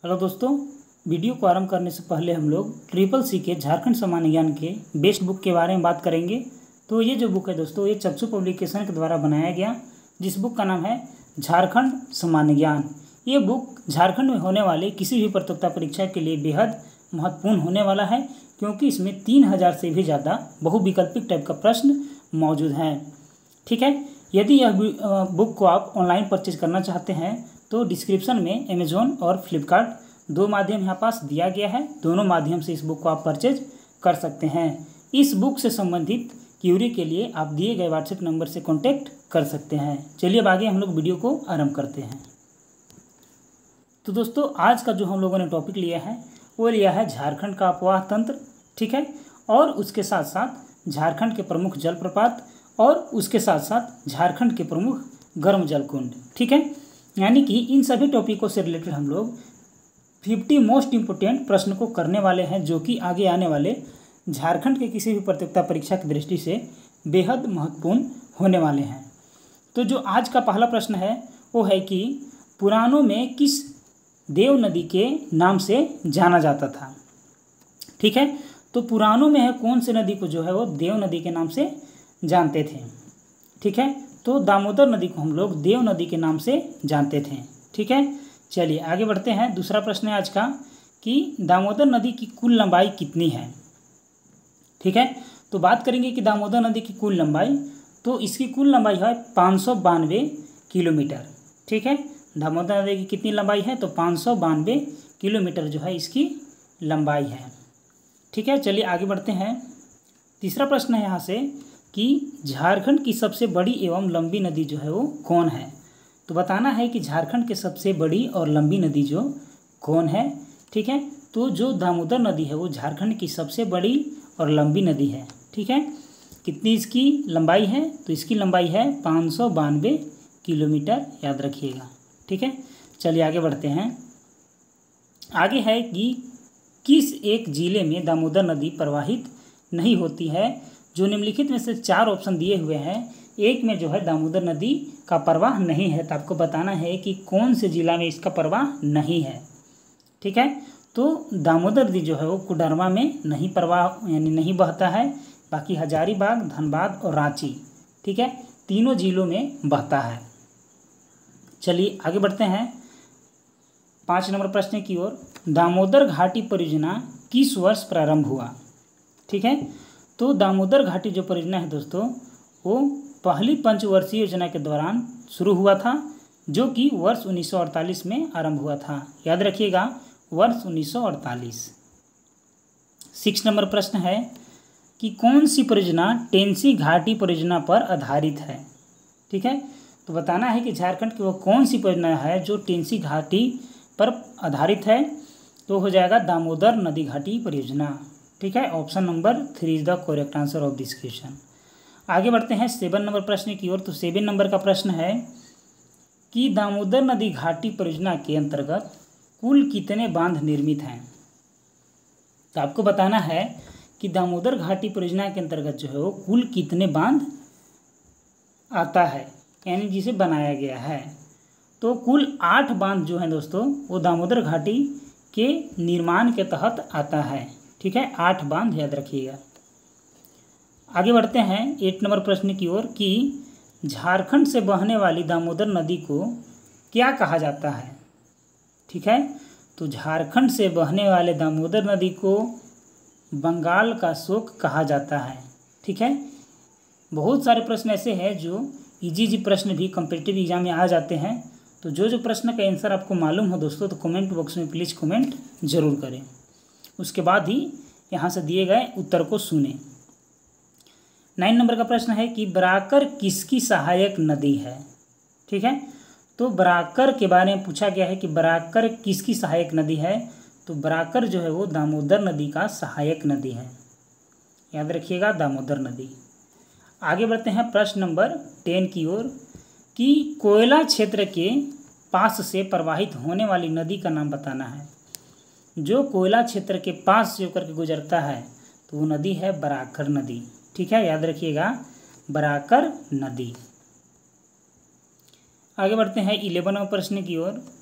Hello दोस्तों, video को आरंभ करने से पहले हम लोग ट्रिपल सी के झारखंड सामान्य ज्ञान के बेस्ट बुक के बारे में बात करेंगे। तो ये जो बुक है दोस्तों, ये चक्षु पब्लिकेशन के द्वारा बनाया गया, जिस बुक का नाम है झारखंड सामान्य ज्ञान। ये बुक झारखंड में होने वाले किसी भी प्रतियोगिता परीक्षा के लिए बेहद महत्वपूर्ण होने वाला है, क्योंकि इसमें 3000 से भी ज़्यादा बहुविकल्पिक टाइप का प्रश्न मौजूद हैं। ठीक है, यदि यह बुक को आप ऑनलाइन परचेज करना चाहते हैं तो डिस्क्रिप्शन में अमेज़ॉन और फ्लिपकार्ट दो माध्यम यहाँ पास दिया गया है। दोनों माध्यम से इस बुक को आप परचेज कर सकते हैं। इस बुक से संबंधित क्यूरी के लिए आप दिए गए व्हाट्सएप नंबर से कॉन्टैक्ट कर सकते हैं। चलिए अब आगे हम लोग वीडियो को आरंभ करते हैं। तो दोस्तों, आज का जो हम लोगों ने टॉपिक लिया है वो लिया है झारखंड का अपवाह तंत्र। ठीक है, और उसके साथ साथ झारखंड के प्रमुख जलप्रपात और उसके साथ साथ झारखंड के प्रमुख गर्म जल कुंड। ठीक है, यानी कि इन सभी टॉपिकों से रिलेटेड हम लोग 50 मोस्ट इम्पोर्टेंट प्रश्न को करने वाले हैं, जो कि आगे आने वाले झारखंड के किसी भी प्रतियोगिता परीक्षा की दृष्टि से बेहद महत्वपूर्ण होने वाले हैं। तो जो आज का पहला प्रश्न है वो है कि पुराणों में किस देव नदी के नाम से जाना जाता था। ठीक है, तो पुराणों में है कौन से नदी को जो है वो देव नदी के नाम से जानते थे। ठीक है, तो दामोदर नदी को हम लोग देव नदी के नाम से जानते थे। ठीक है, चलिए आगे बढ़ते हैं। दूसरा प्रश्न है आज का कि दामोदर नदी की कुल लंबाई कितनी है। ठीक है, तो बात करेंगे कि दामोदर नदी की कुल लंबाई, तो इसकी कुल लंबाई है 592 किलोमीटर। ठीक है, दामोदर नदी की कितनी लंबाई है, तो 592 किलोमीटर जो है इसकी लंबाई है। ठीक है, चलिए आगे बढ़ते हैं। तीसरा प्रश्न है यहाँ से कि झारखंड की सबसे बड़ी एवं लंबी नदी जो है वो कौन है। तो बताना है कि झारखंड की सबसे बड़ी और लंबी नदी जो कौन है। ठीक है, तो जो दामोदर नदी है वो झारखंड की सबसे बड़ी और लंबी नदी है। ठीक है, कितनी इसकी लंबाई है, तो इसकी लंबाई है 592 किलोमीटर, याद रखिएगा। ठीक है, चलिए आगे बढ़ते हैं। आगे है कि किस एक जिले में दामोदर नदी प्रवाहित नहीं होती है। जो निम्नलिखित में से 4 ऑप्शन दिए हुए हैं, एक में जो है दामोदर नदी का प्रवाह नहीं है, तो आपको बताना है कि कौन से जिला में इसका प्रवाह नहीं है। ठीक है, तो दामोदर नदी जो है वो कोडरमा में नहीं प्रवाह यानी नहीं बहता है, बाकी हजारीबाग, धनबाद और रांची, ठीक है, तीनों जिलों में बहता है। चलिए आगे बढ़ते हैं 5 नंबर प्रश्न की ओर। दामोदर घाटी परियोजना किस वर्ष प्रारंभ हुआ। ठीक है, तो दामोदर घाटी जो परियोजना है दोस्तों, वो पहली पंचवर्षीय योजना के दौरान शुरू हुआ था, जो कि वर्ष 1948 में आरंभ हुआ था। याद रखिएगा, वर्ष 1948। 6 नंबर प्रश्न है कि कौन सी परियोजना टेंसी घाटी परियोजना पर आधारित है। ठीक है, तो बताना है कि झारखंड की वो कौन सी परियोजना है जो टेंसी घाटी पर आधारित है, तो हो जाएगा दामोदर नदी घाटी परियोजना। ठीक है, option number 3 is the correct answer of this question. आगे बढ़ते हैं 7 नंबर प्रश्न की ओर। तो 7 नंबर का प्रश्न है कि दामोदर नदी घाटी परियोजना के अंतर्गत कुल कितने बांध निर्मित हैं। तो आपको बताना है कि दामोदर घाटी परियोजना के अंतर्गत जो है वो कुल कितने बांध आता है, यानी जिसे बनाया गया है। तो कुल 8 बांध जो हैं दोस्तों, वो दामोदर घाटी के निर्माण के तहत आता है। ठीक है, 8 बांध याद रखिएगा। आगे बढ़ते हैं 8 नंबर प्रश्न की ओर कि झारखंड से बहने वाली दामोदर नदी को क्या कहा जाता है। ठीक है, तो झारखंड से बहने वाले दामोदर नदी को बंगाल का शोक कहा जाता है। ठीक है, बहुत सारे प्रश्न ऐसे हैं जो इजी प्रश्न भी कॉम्पिटिटिव एग्जाम में आ जाते हैं। तो जो प्रश्न का आंसर आपको मालूम हो दोस्तों, तो कमेंट बॉक्स में प्लीज़ कमेंट जरूर करें। उसके बाद ही यहाँ से दिए गए उत्तर को सुने। 9 नंबर का प्रश्न है कि बराकर किसकी सहायक नदी है। ठीक है, तो बराकर के बारे में पूछा गया है कि बराकर किसकी सहायक नदी है। तो बराकर जो है वो दामोदर नदी का सहायक नदी है, याद रखिएगा, दामोदर नदी। आगे बढ़ते हैं प्रश्न नंबर 10 की ओर कि कोयला क्षेत्र के पास से प्रवाहित होने वाली नदी का नाम बताना है। जो कोयला क्षेत्र के पास से होकर के गुजरता है तो वो नदी है बराकर नदी। ठीक है, याद रखिएगा, बराकर नदी। आगे बढ़ते हैं 11वें प्रश्न की ओर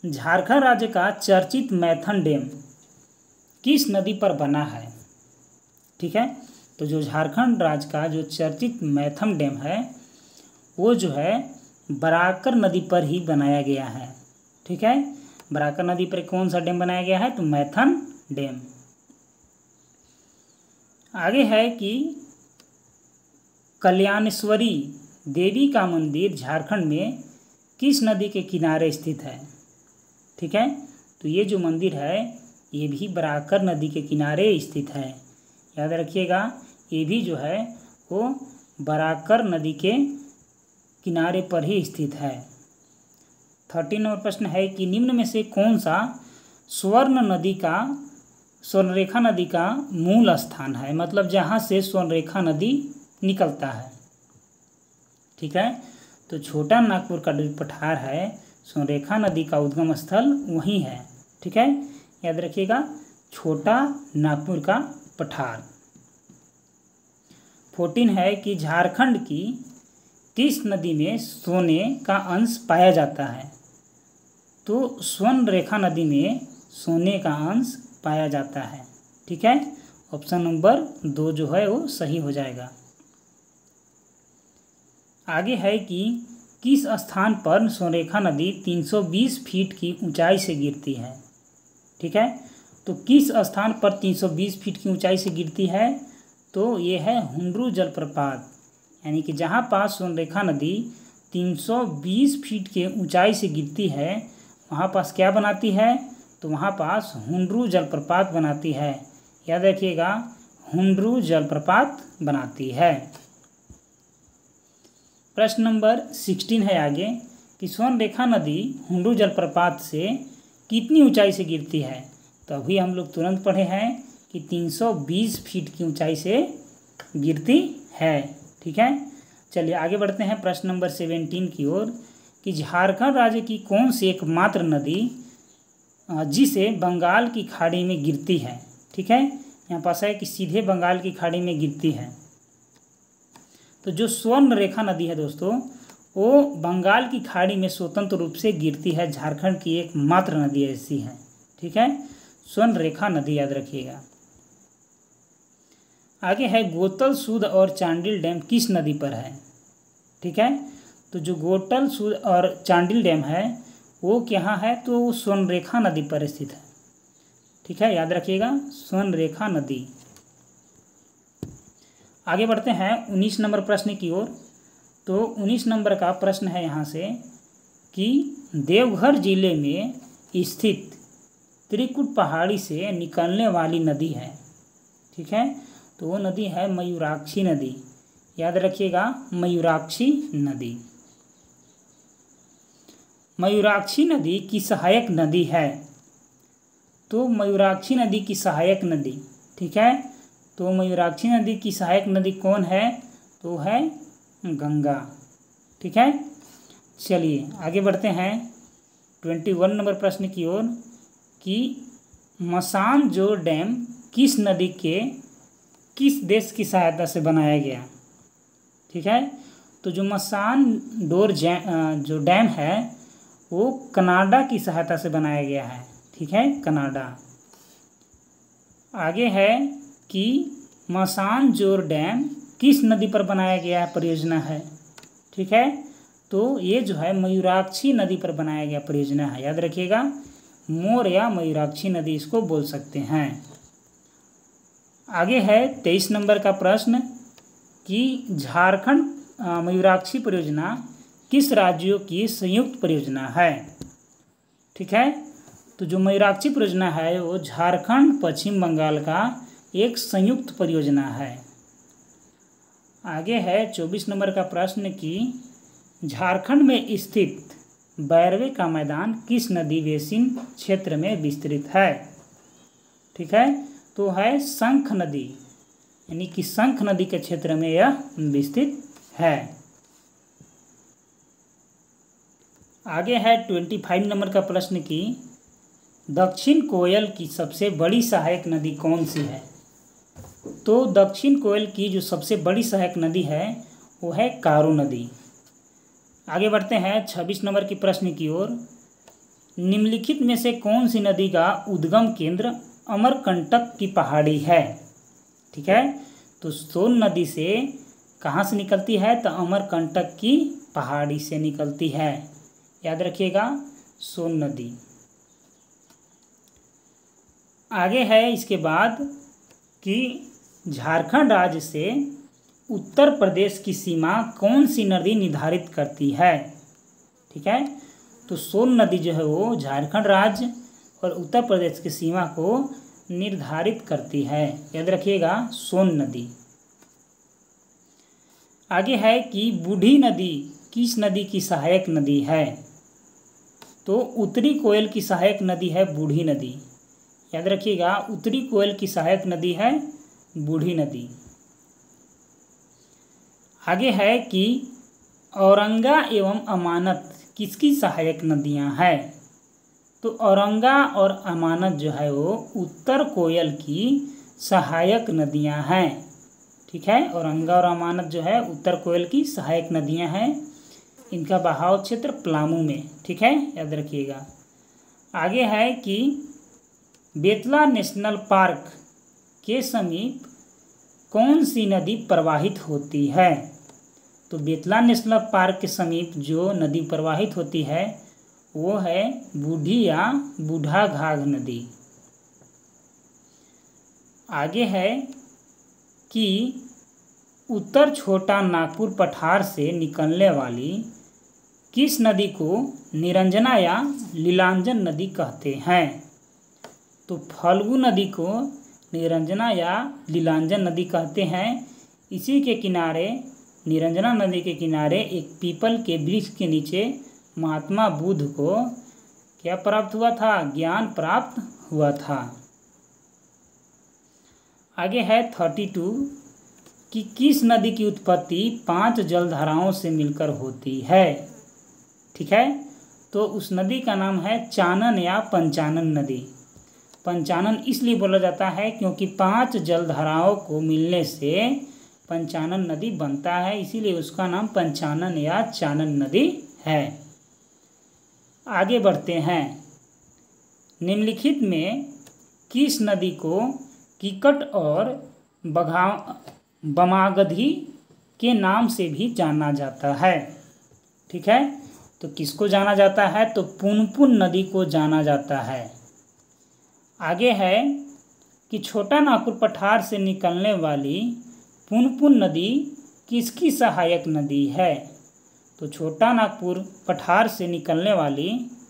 झारखंड राज्य का चर्चित मैथन डैम किस नदी पर बना है? ठीक है, तो जो झारखंड राज्य का जो चर्चित मैथन डैम है वो जो है बराकर नदी पर ही बनाया गया है। ठीक है, बराकर नदी पर कौन सा डैम बनाया गया है? तो मैथन डैम। आगे है कि कल्याणेश्वरी देवी का मंदिर झारखंड में किस नदी के किनारे स्थित है? ठीक है, तो ये जो मंदिर है ये भी बराकर नदी के किनारे स्थित है। याद रखिएगा, ये भी जो है वो बराकर नदी के किनारे पर ही स्थित है। 13 नंबर प्रश्न है कि निम्न में से कौन सा स्वर्णरेखा नदी का मूल स्थान है? मतलब जहाँ से स्वर्णरेखा नदी निकलता है। ठीक है, तो छोटा नागपुर का जो पठार है स्वर्णरेखा नदी का उद्गम स्थल वहीं है। ठीक है, याद रखिएगा, छोटा नागपुर का पठार। 14 है कि झारखंड की किस नदी में सोने का अंश पाया जाता है? तो स्वर्णरेखा नदी में सोने का अंश पाया जाता है। ठीक है, ऑप्शन नंबर 2 जो है वो सही हो जाएगा। आगे है कि किस स्थान पर स्वर्णरेखा नदी 320 फीट की ऊंचाई से गिरती है? ठीक है, तो किस स्थान पर 320 फीट की ऊंचाई से गिरती है? तो ये है हुंड्रू जलप्रपात, यानी कि जहाँ पास स्वर्णरेखा नदी 320 फीट के ऊंचाई से गिरती है वहाँ पास क्या बनाती है? तो वहाँ पास हुंड्रू जलप्रपात बनाती है। याद रखिएगा, हुंड्रू जलप्रपात बनाती है। प्रश्न नंबर 16 है आगे कि स्वर्णरेखा नदी हुंड्रू जलप्रपात से कितनी ऊंचाई से गिरती है? तो अभी हम लोग तुरंत पढ़े हैं कि 320 फीट की ऊंचाई से गिरती है। ठीक है, चलिए आगे बढ़ते हैं प्रश्न नंबर 17 की ओर कि झारखंड राज्य की कौन सी एकमात्र नदी जिसे बंगाल की खाड़ी में गिरती है? ठीक है, यहाँ पास है कि सीधे बंगाल की खाड़ी में गिरती है। तो जो स्वर्णरेखा नदी है दोस्तों वो बंगाल की खाड़ी में स्वतंत्र रूप से गिरती है। झारखंड की एकमात्र नदी ऐसी है। ठीक है, स्वर्णरेखा नदी याद रखिएगा। आगे है गोतल सूद और चांडिल डैम किस नदी पर है? ठीक है, तो जो गोतल सूद और चांडिल डैम है वो कहाँ है? तो स्वर्णरेखा नदी पर स्थित है। ठीक है, याद रखिएगा, स्वर्णरेखा नदी। आगे बढ़ते हैं 19 नंबर प्रश्न की ओर। तो 19 नंबर का प्रश्न है यहाँ से कि देवघर जिले में स्थित त्रिकुट पहाड़ी से निकलने वाली नदी है। ठीक है, तो वो नदी है मयूराक्षी नदी। याद रखिएगा, मयूराक्षी नदी। मयूराक्षी नदी की सहायक नदी है। तो मयूराक्षी नदी की सहायक नदी, ठीक है, तो मयूराक्षी नदी की सहायक नदी कौन है? तो है गंगा। ठीक है, चलिए आगे बढ़ते हैं 21 नंबर प्रश्न की ओर कि मसानजोर डैम किस नदी के किस देश की सहायता से बनाया गया? ठीक है, तो जो मसानजोर जो डैम है वो कनाडा की सहायता से बनाया गया है। ठीक है, कनाडा। आगे है कि मसानजोर डैम किस नदी पर बनाया गया परियोजना है? ठीक है, तो ये जो है मयूराक्षी नदी पर बनाया गया परियोजना है। याद रखिएगा, मोर या मयूराक्षी नदी इसको बोल सकते हैं। आगे है 23 नंबर का प्रश्न कि झारखंड मयूराक्षी परियोजना किस राज्यों की संयुक्त परियोजना है? ठीक है, तो जो मयूराक्षी परियोजना है वो झारखंड पश्चिम बंगाल का एक संयुक्त परियोजना है। आगे है 24 नंबर का प्रश्न कि झारखंड में स्थित बैरवे का मैदान किस नदी बेसिन क्षेत्र में विस्तृत है? ठीक है, तो है शंख नदी, यानी कि शंख नदी के क्षेत्र में यह विस्तृत है। आगे है 25 नंबर का प्रश्न कि दक्षिण कोयल की सबसे बड़ी सहायक नदी कौन सी है? तो दक्षिण कोयल की जो सबसे बड़ी सहायक नदी है वो है कारू नदी। आगे बढ़ते हैं 26 नंबर की प्रश्न की ओर निम्नलिखित में से कौन सी नदी का उद्गम केंद्र अमरकंटक की पहाड़ी है? ठीक है, तो सोन नदी से कहाँ से निकलती है? तो अमरकंटक की पहाड़ी से निकलती है, याद रखिएगा, सोन नदी। आगे है इसके बाद कि झारखंड राज्य से उत्तर प्रदेश की सीमा कौन सी नदी निर्धारित करती है? ठीक है, तो सोन नदी जो है वो झारखंड राज्य और उत्तर प्रदेश की सीमा को निर्धारित करती है, याद रखिएगा, सोन नदी। आगे है कि बूढ़ी नदी किस नदी की सहायक नदी है? तो उत्तरी कोयल की सहायक नदी है बूढ़ी नदी, याद रखिएगा, उत्तरी कोयल की सहायक नदी है बूढ़ी नदी। आगे है कि औरंगा एवं अमानत किसकी सहायक नदियां हैं? तो औरंगा और अमानत जो है वो उत्तर कोयल की सहायक नदियां हैं। ठीक है, औरंगा और अमानत जो है उत्तर कोयल की सहायक नदियां हैं। इनका बहाव क्षेत्र पलामू में, ठीक है, याद रखिएगा। आगे है कि बेतला नेशनल पार्क के समीप कौन सी नदी प्रवाहित होती है? तो बेतला नेशनल पार्क के समीप जो नदी प्रवाहित होती है वो है बूढ़ी या बूढ़ा घाघ नदी। आगे है कि उत्तर छोटा नागपुर पठार से निकलने वाली किस नदी को निरंजना या लीलांजन नदी कहते हैं? तो फल्गु नदी को निरंजना या लीलांजन नदी कहते हैं। इसी के किनारे, निरंजना नदी के किनारे एक पीपल के वृक्ष के नीचे महात्मा बुद्ध को क्या प्राप्त हुआ था? ज्ञान प्राप्त हुआ था। आगे है 32 कि किस नदी की उत्पत्ति 5 जलधाराओं से मिलकर होती है? ठीक है, तो उस नदी का नाम है चानन या पंचानन नदी। पंचानन इसलिए बोला जाता है क्योंकि 5 जलधाराओं को मिलने से पंचानन नदी बनता है, इसीलिए उसका नाम पंचानन या चानन नदी है। आगे बढ़ते हैं, निम्नलिखित में किस नदी को किकट और बमागधी के नाम से भी जाना जाता है? ठीक है, तो किसको जाना जाता है? तो पुनपुन नदी को जाना जाता है। आगे है कि छोटा नागपुर पठार से निकलने वाली पुनपुन नदी किसकी सहायक नदी है? तो छोटा नागपुर पठार से निकलने वाली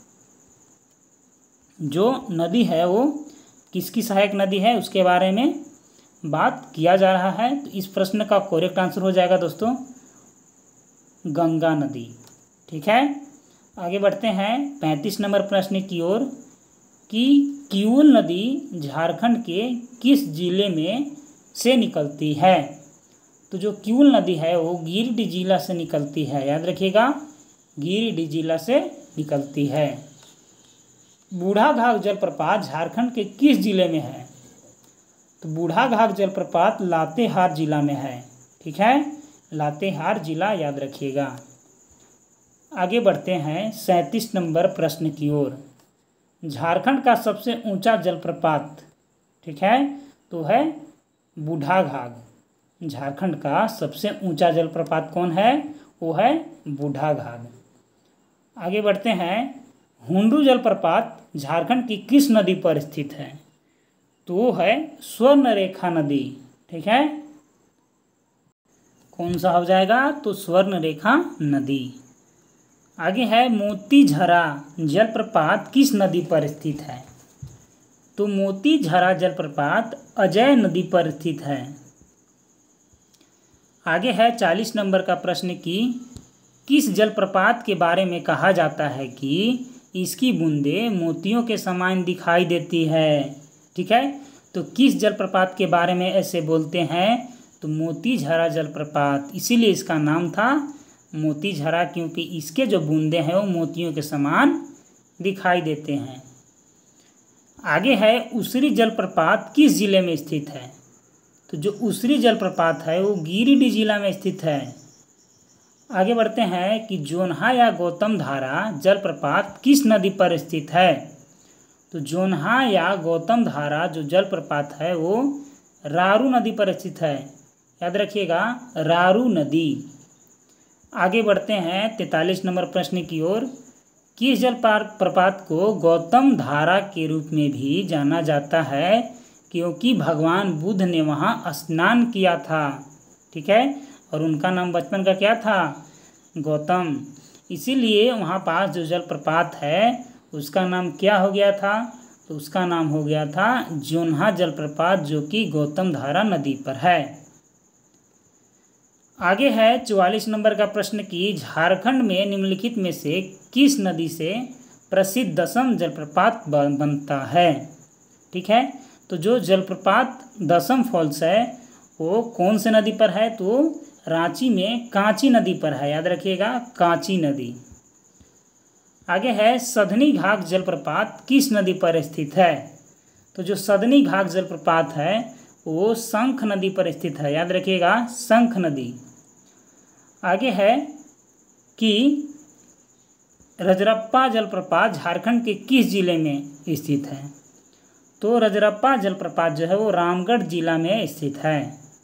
जो नदी है वो किसकी सहायक नदी है, उसके बारे में बात किया जा रहा है। तो इस प्रश्न का करेक्ट आंसर हो जाएगा दोस्तों गंगा नदी। ठीक है, आगे बढ़ते हैं 35 नंबर प्रश्न की ओर कि किऊल नदी झारखंड के किस जिले में से निकलती है? तो जो किऊल नदी है वो गिरिडीह जिला से निकलती है, याद रखिएगा, गिरिडीह जिला से निकलती है। बूढ़ा घाघ जलप्रपात झारखंड के किस जिले में है? तो बूढ़ा घाघ जलप्रपात लातेहार जिला में है। ठीक है, लातेहार जिला याद रखिएगा। आगे बढ़ते हैं 37 नंबर प्रश्न की ओर। झारखंड का सबसे ऊंचा जलप्रपात, ठीक है, तो है बूढ़ा घाघ। झारखंड का सबसे ऊंचा जलप्रपात कौन है? वो है बूढ़ा घाघ। आगे बढ़ते हैं, हुंडू जलप्रपात झारखंड की किस नदी पर स्थित है? तो वो है स्वर्णरेखा नदी। ठीक है, कौन सा हो जाएगा? तो स्वर्णरेखा नदी। आगे है मोतीझरा जलप्रपात किस नदी पर स्थित है? तो मोतीझरा जलप्रपात अजय नदी पर स्थित है। आगे है 40 नंबर का प्रश्न कि किस जलप्रपात के बारे में कहा जाता है कि इसकी बूंदें मोतियों के समान दिखाई देती है? ठीक है, तो किस जलप्रपात के बारे में ऐसे बोलते हैं? तो मोतीझरा जलप्रपात, इसीलिए इसका नाम था मोतीझरा, क्योंकि इसके जो बूंदे हैं वो मोतियों के समान दिखाई देते हैं। आगे है उसरी जलप्रपात किस जिले में स्थित है? तो जो उसरी जलप्रपात है वो गिरिडीह जिला में स्थित है। आगे बढ़ते हैं कि जोन्हा या गौतम धारा जलप्रपात किस नदी पर स्थित है। तो जोन्हा या गौतम धारा जो जलप्रपात है वो रारू नदी पर स्थित है। याद रखिएगा, रारू नदी। आगे बढ़ते हैं 43 नंबर प्रश्न की ओर। किस जलप्रपात को गौतम धारा के रूप में भी जाना जाता है क्योंकि भगवान बुद्ध ने वहाँ स्नान किया था। ठीक है, और उनका नाम बचपन का क्या था, गौतम। इसीलिए वहाँ पास जो जलप्रपात है उसका नाम क्या हो गया था, तो उसका नाम हो गया था जोन्हा जलप्रपात, जो कि गौतम धारा नदी पर है। आगे है 44 नंबर का प्रश्न कि झारखंड में निम्नलिखित में से किस नदी से प्रसिद्ध दसम जलप्रपात बनता है। ठीक है, तो जो जलप्रपात दसम फॉल्स है वो कौन से नदी पर है, तो रांची में कांची नदी पर है। याद रखिएगा, कांची नदी। आगे है सधनी घाघ जलप्रपात किस नदी पर स्थित है। तो जो सधनी घाघ जलप्रपात है वो शंख नदी पर स्थित है। याद रखिएगा, शंख नदी। आगे है कि रजरप्पा जलप्रपात झारखंड के किस जिले में स्थित है। तो रजरप्पा जलप्रपात जो है वो रामगढ़ जिला में स्थित है।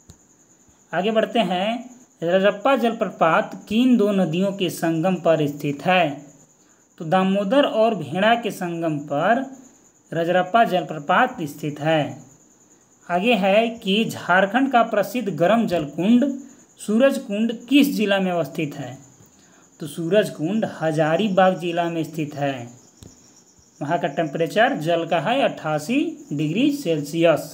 आगे बढ़ते हैं, रजरप्पा जलप्रपात किन दो नदियों के संगम पर स्थित है। तो दामोदर और भेड़ा के संगम पर रजरप्पा जलप्रपात स्थित है। आगे है कि झारखंड का प्रसिद्ध गर्म जल कुंड सूरज कुंड किस जिला में अवस्थित है। तो सूरज कुंड हजारीबाग जिला में स्थित है। वहाँ का टेम्परेचर जल का है 88 डिग्री सेल्सियस।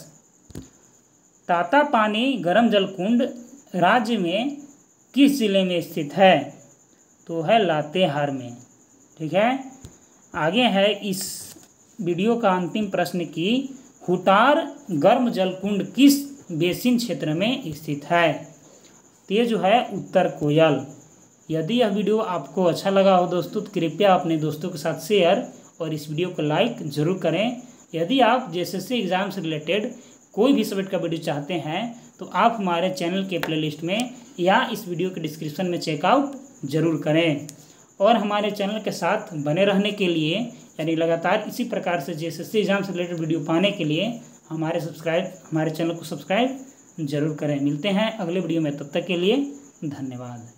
तातापानी गर्म जल कुंड राज्य में किस जिले में स्थित है, तो है लातेहार में। ठीक है, आगे है इस वीडियो का अंतिम प्रश्न कि हुटार गर्म जल कुंड किस बेसिन क्षेत्र में स्थित है। तो ये जो है उत्तर कोयल। यदि यह वीडियो आपको अच्छा लगा हो दोस्तों तो कृपया अपने दोस्तों के साथ शेयर और इस वीडियो को लाइक ज़रूर करें। यदि आप जेएसएससी एग्ज़ाम से रिलेटेड कोई भी सब्जेक्ट का वीडियो चाहते हैं तो आप हमारे चैनल के प्लेलिस्ट में या इस वीडियो के डिस्क्रिप्शन में चेकआउट ज़रूर करें। और हमारे चैनल के साथ बने रहने के लिए यानी लगातार इसी प्रकार से जेएसएससी एग्ज़ाम से रिलेटेड वीडियो पाने के लिए हमारे चैनल को सब्सक्राइब ज़रूर करें। मिलते हैं अगले वीडियो में, तब तक के लिए धन्यवाद।